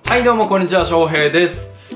はいどうもこんにちは、翔平です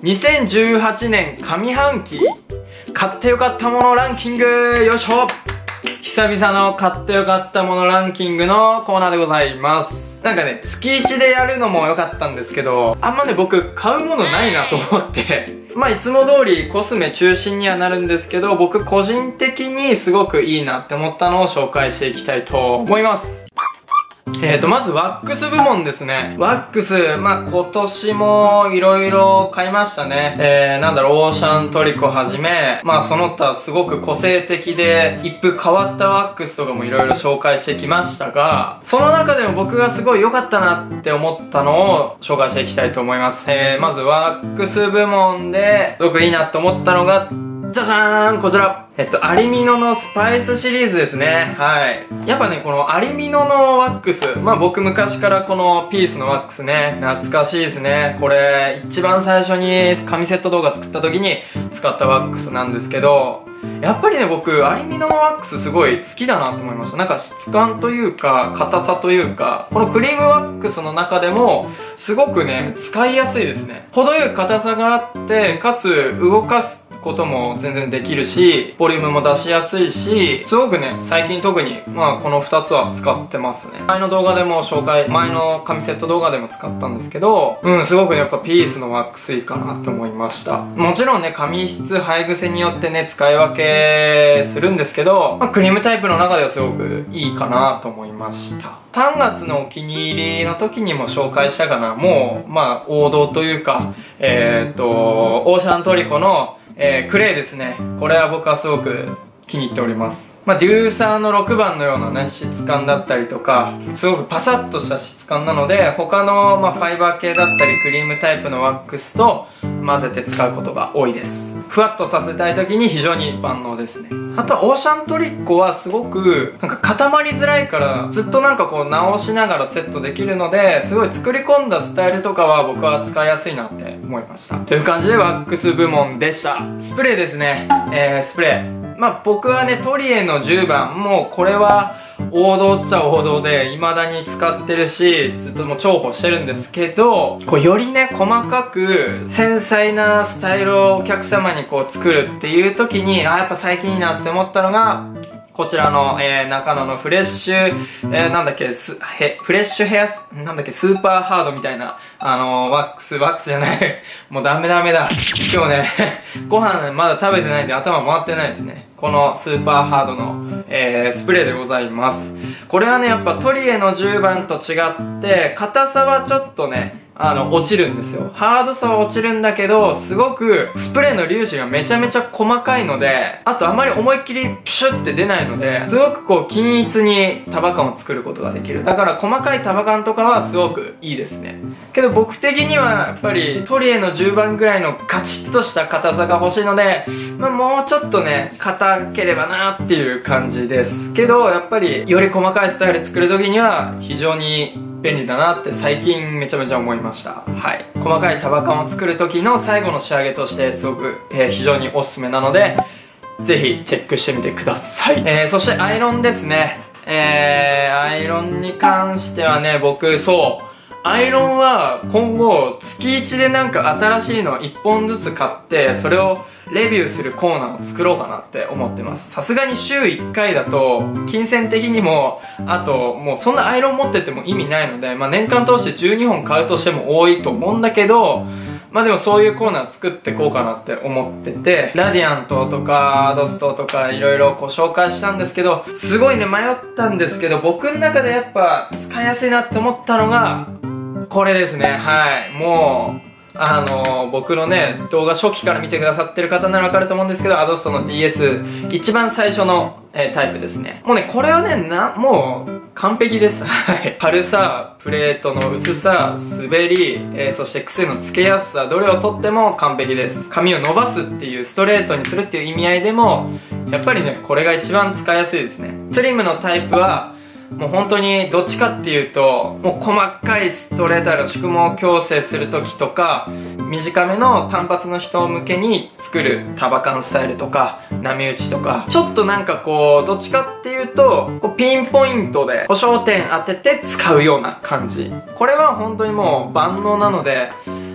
。2018年上半期買ってよかったものランキング、よいしょ。久々の買ってよかったものランキングのコーナーでございます。なんかね、月1でやるのも良かったんですけど、あんまね僕買うものないなと思ってまあいつも通りコスメ中心にはなるんですけど、僕個人的にすごくいいなって思ったのを紹介していきたいと思います。まずワックス部門ですね。ワックス、まあ、今年もいろいろ買いましたね。オーシャントリコはじめ、まあ、その他すごく個性的で、一風変わったワックスとかもいろいろ紹介してきましたが、その中でも僕がすごい良かったなって思ったのを紹介していきたいと思います。まずワックス部門で、すごくいいなと思ったのが、じゃじゃーんこちらアリミノのスパイスシリーズですね。はい。やっぱね、このアリミノのワックス。まあ僕昔からこのピースのワックスね、懐かしいですね。これ、一番最初に紙セット動画作った時に使ったワックスなんですけど、やっぱりね、僕、アリミノのワックスすごい好きだなと思いました。なんか質感というか、硬さというか、このクリームワックスの中でも、すごくね、使いやすいですね。程よい硬さがあって、かつ動かすことも全然できるし、ボリュームも出しやすいし、すごくね、最近特に、まあこの2つは使ってますね。前の動画でも前の紙セット動画でも使ったんですけど、すごくね、やっぱピースのワックスいいかなって思いました。もちろんね、紙質、配癖によってね、使い分けするんですけど、まあクリームタイプの中ではすごくいいかなと思いました。3月のお気に入りの時にも紹介したかな。もう、まあ王道というか、オーシャントリコのクレイですね。これは僕はすごく気に入っております。まあ、デューサーの6番のようなね、質感だったりとか、すごくパサッとした質感なので、他の、まあ、ファイバー系だったり、クリームタイプのワックスと混ぜて使うことが多いです。ふわっとさせたい時に非常に万能ですね。あとは、オーシャントリコはすごく、なんか固まりづらいから、ずっとなんかこう直しながらセットできるので、すごい作り込んだスタイルとかは僕は使いやすいなって思いました。という感じでワックス部門でした。スプレーですね。スプレー。まあ僕はね、トリエの10番、もうこれは王道っちゃ王道で未だに使ってるし、ずっともう重宝してるんですけど、こうよりね、細かく繊細なスタイルをお客様にこう作るっていう時に、やっぱ最近いいなって思ったのが、こちらの、中野のフレッシュ、フレッシュヘアスーパーハードみたいな、ワックスじゃない。もうダメだ。今日ね、ご飯まだ食べてないんで頭回ってないですね。このスーパーハードの、スプレーでございます。これはね、やっぱトリエの10番と違って、硬さはちょっとね、落ちるんですよ。ハードさは落ちるんだけど、すごくスプレーの粒子がめちゃめちゃ細かいので、あとあまり思いっきりプシュって出ないので、すごくこう均一に束感を作ることができる。だから細かい束感とかはすごくいいですね。けど僕的にはやっぱりトリエの10番ぐらいのカチッとした硬さが欲しいので、まあもうちょっとね、硬ければなっていう感じですけど、やっぱりより細かいスタイル作る時には非常に便利だなって最近めちゃめちゃ思いました。はい。細かい束感を作る時の最後の仕上げとしてすごく、非常におすすめなので、ぜひチェックしてみてください。そしてアイロンですね。アイロンに関してはね、アイロンは今後月1でなんか新しいの1本ずつ買って、それをレビューするコーナーを作ろうかなって思ってます。さすがに週1回だと、金銭的にも、あと、もうそんなアイロン持ってても意味ないので、まあ年間通して12本買うとしても多いと思うんだけど、まあでもそういうコーナー作ってこうかなって思ってて、ラディアントとか、アドストとかいろいろこう紹介したんですけど、すごいね迷ったんですけど、僕の中でやっぱ使いやすいなって思ったのが、これですね。はい。もう、僕のね、動画初期から見てくださってる方ならわかると思うんですけど、アドストの DS、一番最初の、タイプですね。もうね、これはね、もう、完璧です。はい。軽さ、プレートの薄さ、滑り、そして癖のつけやすさ、どれをとっても完璧です。髪を伸ばすっていう、ストレートにするっていう意味合いでも、やっぱりね、これが一番使いやすいですね。スリムのタイプは、もう本当にどっちかっていうと、もう細かいストレートの縮毛矯正するときとか、短めの単発の人向けに作る束感スタイルとか、波打ちとか、ちょっとなんかこう、どっちかっていうと、こうピンポイントで、保証点当てて使うような感じ。これは本当にもう万能なので、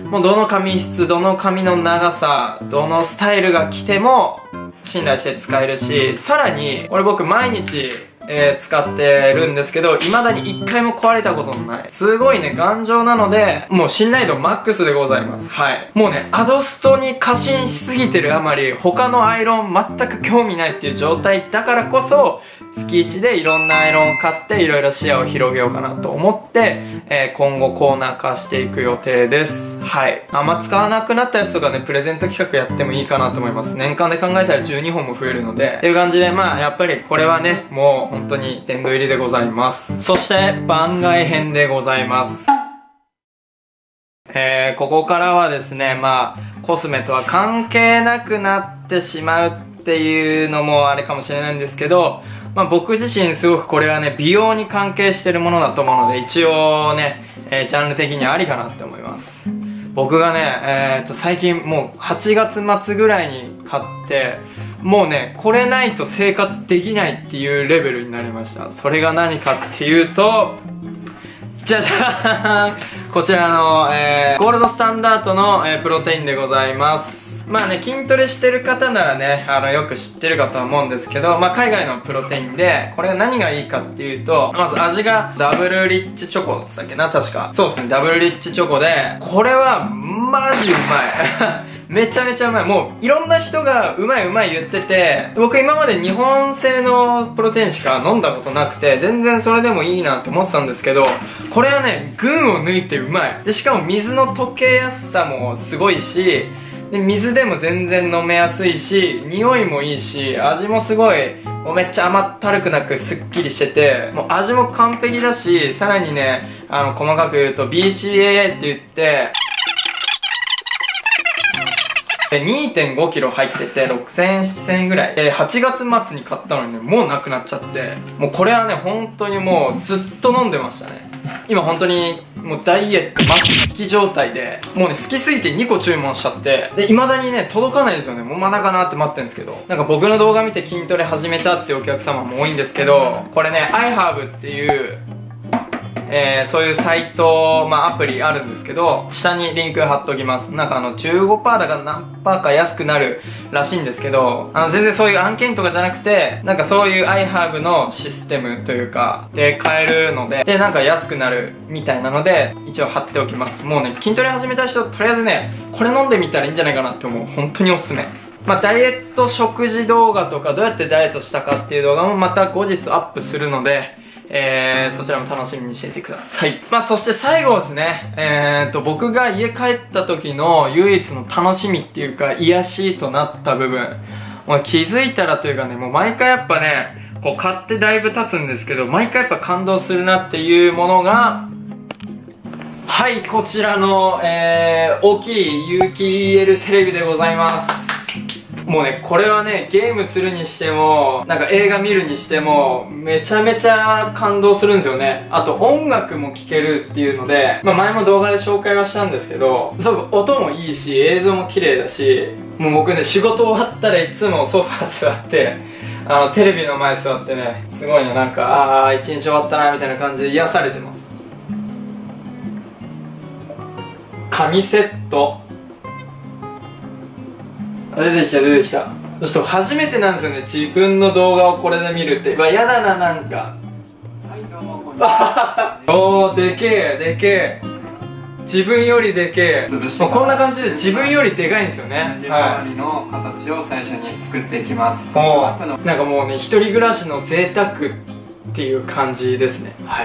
もうどの髪質、どの髪の長さ、どのスタイルが来ても信頼して使えるし、さらに、僕毎日、使ってるんですけど、未だに一回も壊れたことのない。すごいね、頑丈なので、もう信頼度マックスでございます。はい。もうね、アドストに過信しすぎてるあまり、他のアイロン全く興味ないっていう状態だからこそ、月1でいろんなアイロンを買っていろいろ視野を広げようかなと思って、今後コーナー化していく予定です。はい。あんま使わなくなったやつとかね、プレゼント企画やってもいいかなと思います。年間で考えたら12本も増えるので、っていう感じで、まあやっぱりこれはね、もう本当に殿堂入りでございます。そして番外編でございます。ここからはですね、まあコスメとは関係なくなってしまうっていうのもあれかもしれないんですけど、まあ僕自身すごくこれはね、美容に関係してるものだと思うので、一応ね、ジャンル的にありかなって思います。僕がね、最近もう8月末ぐらいに買って、もうね、これないと生活できないっていうレベルになりました。それが何かっていうと、じゃじゃーんこちらの、ゴールドスタンダードの、プロテインでございます。まあね、筋トレしてる方ならね、よく知ってるかとは思うんですけど、まあ海外のプロテインで、これが何がいいかっていうと、まず味がダブルリッチチョコって言ったっけな、確か。そうですね、ダブルリッチチョコで、これはマジうまい。めちゃめちゃうまい。もう、いろんな人がうまいうまい言ってて、僕今まで日本製のプロテインしか飲んだことなくて、全然それでもいいなって思ってたんですけど、これはね、群を抜いてうまい。で、しかも水の溶けやすさもすごいし、で、水でも全然飲めやすいし、匂いもいいし、味もすごい、もうめっちゃ甘ったるくなくすっきりしてて、もう味も完璧だし、さらにね、細かく言うと BCAA って言って、2.5 キロ入ってて6000円7000円ぐらい8月末に買ったのにね、もうなくなっちゃって、もうこれはね本当にもうずっと飲んでましたね。今本当にもうダイエット末期状態で、もうね好きすぎて2個注文しちゃって、で未だにね届かないんですよね。もうまだかなって待ってるんですけど、なんか僕の動画見て筋トレ始めたっていうお客様も多いんですけど、これね iHerb っていうそういうサイト、まあアプリあるんですけど、下にリンク貼っときます。なんか15%だか何パーか安くなるらしいんですけど、全然そういう案件とかじゃなくて、なんかそういう iHerb のシステムというか、で買えるので、でなんか安くなるみたいなので、一応貼っておきます。もうね、筋トレ始めた人、とりあえずね、これ飲んでみたらいいんじゃないかなって思う。本当におすすめ。まあ、ダイエット食事動画とか、どうやってダイエットしたかっていう動画もまた後日アップするので、そちらも楽しみにしていてください。まあ、そして最後ですね。僕が家帰った時の唯一の楽しみっていうか、癒しとなった部分。もう気づいたらというかね、もう毎回やっぱね、こう買ってだいぶ経つんですけど、毎回やっぱ感動するなっていうものが、はい、こちらの、大きい有機 EL テレビでございます。もうね、これはね、ゲームするにしても、なんか映画見るにしても、めちゃめちゃ感動するんですよね。あと音楽も聴けるっていうので、まあ前も動画で紹介はしたんですけど、すごく音もいいし、映像も綺麗だし、もう僕ね、仕事終わったらいつもソファー座って、テレビの前座ってね、すごいね、なんか、一日終わったな、みたいな感じで癒されてます。紙セット。出てきた出てきた。ちょっと初めてなんですよね、自分の動画をこれで見るって。うわ、やだな、なんか。はい、どうもこんにちは。おー、でけえでけえ。自分よりでけえ。もうこんな感じで自分よりでかいんですよね。 同じ周りの形を最初に作っていきます。 なんかもうね、一人暮らしの贅沢っていう感じですね。はい。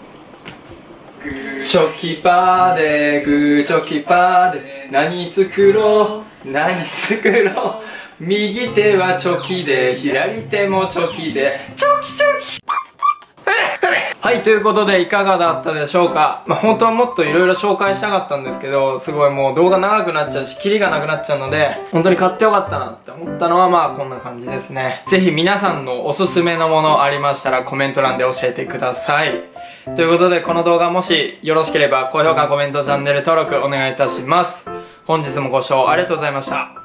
チョキパーでグーチョキパーで何作ろう何作ろう、右手はチョキで左手もチョキでチョキチョキはい、ということでいかがだったでしょうか。まあ本当はもっと色々紹介したかったんですけど、すごいもう動画長くなっちゃうしキリがなくなっちゃうので、本当に買ってよかったなって思ったのはまあこんな感じですね。ぜひ皆さんのおすすめのものありましたらコメント欄で教えてください。ということでこの動画もしよろしければ高評価、コメント、チャンネル登録お願いいたします。本日もご視聴ありがとうございました。